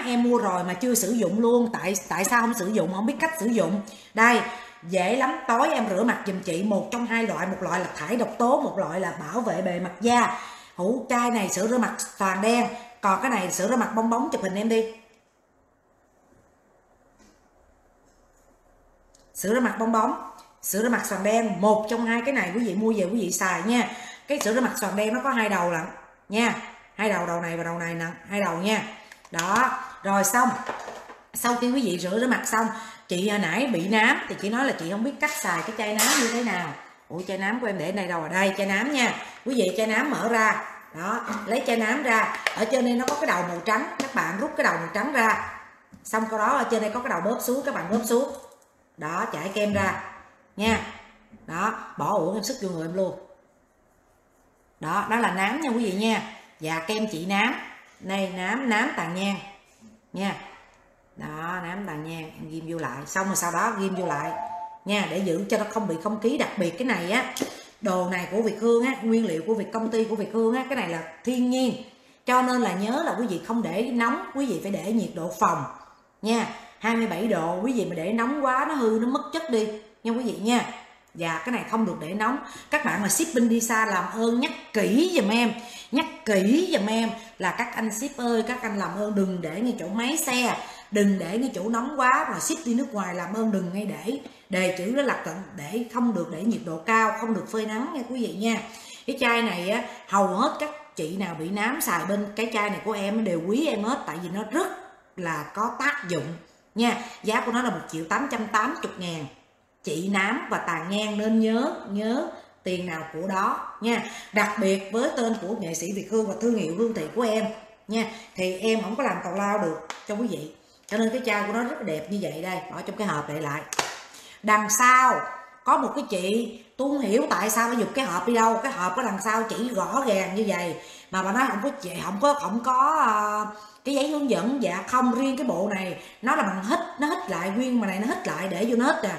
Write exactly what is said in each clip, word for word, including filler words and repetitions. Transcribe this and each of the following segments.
em mua rồi mà chưa sử dụng luôn. Tại tại sao không sử dụng, không biết cách sử dụng. Đây, dễ lắm. Tối em rửa mặt giùm chị một trong hai loại, một loại là thải độc tố, một loại là bảo vệ bề mặt da. Hũ chai này sữa rửa mặt toàn đen, còn cái này sữa rửa mặt bong bóng. Chụp hình em đi. Sữa rửa mặt bong bóng, sữa rửa mặt xoàn đen, một trong hai cái này quý vị mua về quý vị xài nha. Cái sữa rửa mặt xoàn đen nó có hai đầu lận nha, hai đầu, đầu này và đầu này nè, hai đầu nha. Đó, rồi xong. Sau khi quý vị rửa rửa mặt xong, chị hồi nãy bị nám thì chị nói là chị không biết cách xài cái chai nám như thế nào. Ủa chai nám của em để đây đâu ở đây, chai nám nha. Quý vị chai nám mở ra, đó, lấy chai nám ra, ở trên đây nó có cái đầu màu trắng, các bạn rút cái đầu màu trắng ra. Xong sau đó ở trên đây có cái đầu bóp xuống, các bạn bóp xuống. Đó, chải kem ra nha. Đó, bỏ uổng em sức vô người em luôn. Đó, đó là nám nha quý vị nha. Và kem trị nám. Đây, nám, nám tàn nhang nha. Đó, nám tàn nhang em ghim vô lại. Xong rồi sau đó ghim vô lại nha, để giữ cho nó không bị không khí. Đặc biệt cái này á, đồ này của Việt Hương á, nguyên liệu của Việt công ty của Việt Hương á, cái này là thiên nhiên. Cho nên là nhớ là quý vị không để nóng, quý vị phải để nhiệt độ phòng nha. hai mươi bảy độ, quý vị mà để nóng quá nó hư, nó mất chất đi nha quý vị nha. Và cái này không được để nóng. Các bạn mà shipping đi xa làm ơn nhắc kỹ giùm em, nhắc kỹ giùm em là các anh ship ơi, các anh làm ơn đừng để ngay chỗ máy xe, đừng để ngay chỗ nóng quá, mà ship đi nước ngoài làm ơn đừng ngay để đề chữ đó là để không được để nhiệt độ cao, không được phơi nắng nha quý vị nha. Cái chai này á, hầu hết các chị nào bị nám xài bên cái chai này của em đều quý em hết, tại vì nó rất là có tác dụng nha. Giá của nó là một triệu tám trăm tám mươi ngàn, trị nám và tàn nhang, nên nhớ nhớ tiền nào của đó nha. Đặc biệt với tên của nghệ sĩ Việt Hương và thương hiệu hương thị của em nha, thì em không có làm tào lao được cho quý vị, cho nên cái chai của nó rất là đẹp như vậy. Đây, bỏ trong cái hộp lại lại. Đằng sau có một cái chị, tôi không hiểu tại sao nó giục cái hộp đi đâu. Cái hộp ở đằng sau chỉ rõ ràng như vậy mà bà nói không có chị, không có không có uh, cái giấy hướng dẫn. Dạ không, riêng cái bộ này nó là bằng hít, nó hít lại nguyên mà này, nó hít lại để vô nó hít nè.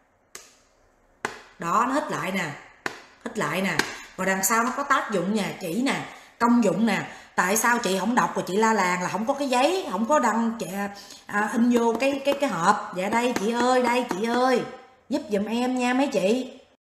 Đó, nó hít lại nè, hít lại nè. Và đằng sau nó có tác dụng nha, chỉ nè, công dụng nè. Tại sao chị không đọc rồi chị la làng là không có cái giấy, không có đăng chị, à, in vô cái cái cái hộp. Dạ đây chị ơi, đây chị ơi, giúp giùm em nha mấy chị.